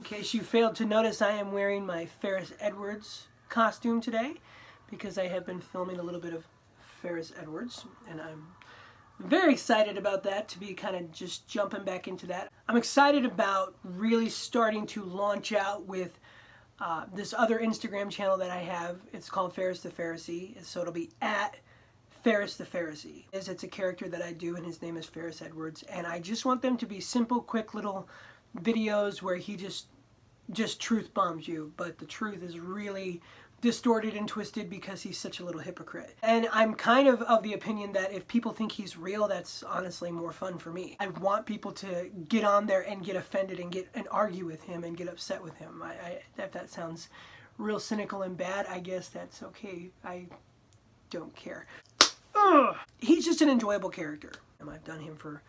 case you failed to notice, I am wearing my Ferris Edwards costume today because I have been filming a little bit of Ferris Edwards, and I'm very excited about that, to be kind of just jumping back into that. I'm excited about really starting to launch out with this other Instagram channel that I have. It's called Ferris the Pharisee, so it'll be at Ferris the Pharisee. It's a character that I do, and his name is Ferris Edwards, and I just want them to be simple, quick little videos where he just truth bombs you, but the truth is really distorted and twisted because he's such a little hypocrite. And I'm kind of the opinion that if people think he's real, that's honestly more fun for me. I want people to get on there and get offended and argue with him and get upset with him. If that sounds real cynical and bad, I guess that's okay. I don't care. Ugh. He's just an enjoyable character. And I've done him for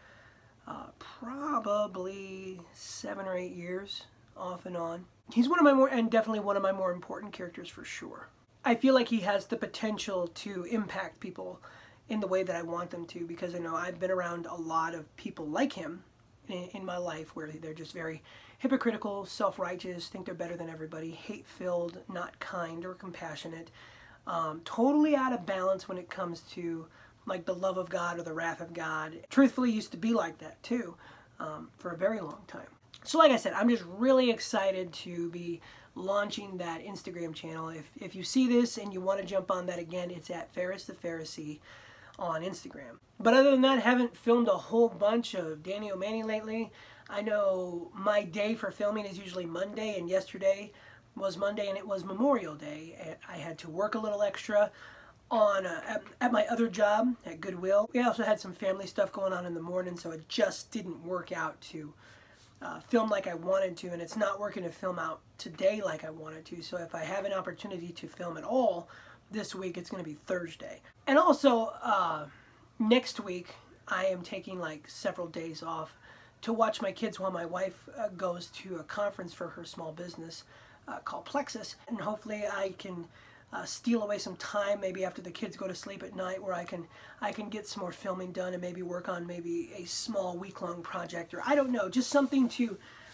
probably 7 or 8 years, off and on. He's definitely one of my more important characters for sure. I feel like he has the potential to impact people in the way that I want them to, because I know I've been around a lot of people like him in my life where they're just very hypocritical, self-righteous, think they're better than everybody, hate-filled, not kind or compassionate, totally out of balance when it comes to like the love of God or the wrath of God. Truthfully, used to be like that too for a very long time. So like I said, I'm just really excited to be launching that Instagram channel. If you see this and you want to jump on that again, it's at Ferris the Pharisee on Instagram. But other than that, haven't filmed a whole bunch of Danny O'Manny lately. I know my day for filming is usually Monday, and yesterday was Monday and it was Memorial Day. I had to work a little extra on at my other job at Goodwill. We also had some family stuff going on in the morning, so it just didn't work out to film like I wanted to, and it's not working to film out today like I wanted to. So if I have an opportunity to film at all this week, it's going to be Thursday. And also next week I am taking like several days off to watch my kids while my wife goes to a conference for her small business called Plexus, and hopefully I can steal away some time, maybe after the kids go to sleep at night, where I can get some more filming done and maybe work on maybe a small week-long project, or I don't know, just something to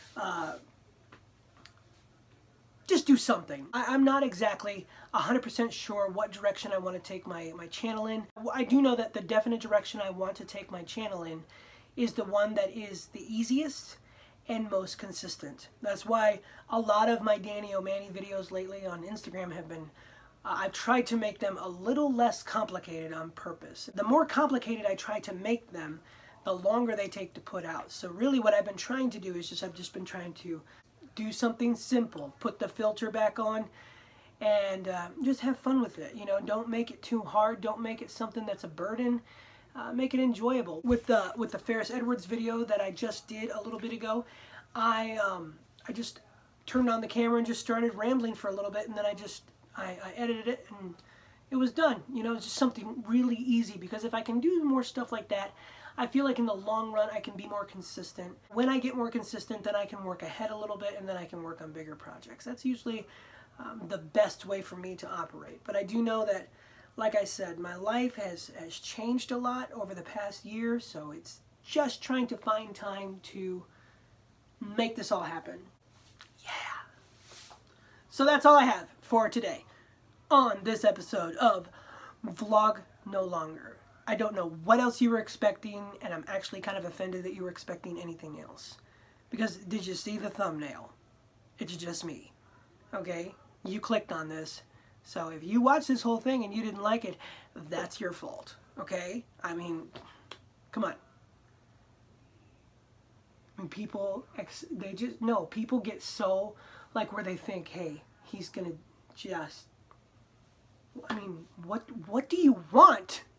just do something. I'm not exactly 100% sure what direction I want to take my channel in. I do know that the definite direction I want to take my channel in is the one that is the easiest and most consistent. That's why a lot of my Danny O'Manny videos lately on Instagram have been I've tried to make them a little less complicated on purpose. The more complicated I try to make them, the longer they take to put out. So really what I've been trying to do is I've just been trying to do something simple, put the filter back on, and just have fun with it. You know, don't make it too hard. Don't make it something that's a burden. Make it enjoyable. With the Ferris Edwards video that I just did a little bit ago, I just turned on the camera and just started rambling for a little bit, and then I edited it and it was done. You know, it's just something really easy, because if I can do more stuff like that, I feel like in the long run I can be more consistent. When I get more consistent, then I can work ahead a little bit, and then I can work on bigger projects. That's usually the best way for me to operate. But I do know that, like I said, my life has changed a lot over the past year, so it's just trying to find time to make this all happen. Yeah. So that's all I have for today on this episode of Vlog No Longer. I don't know what else you were expecting, and I'm actually kind of offended that you were expecting anything else. Because did you see the thumbnail? It's just me. Okay? You clicked on this. So if you watched this whole thing and you didn't like it, that's your fault. Okay? I mean, come on. I mean, people get so, like, where they think, hey, he's gonna just, I mean, what do you want?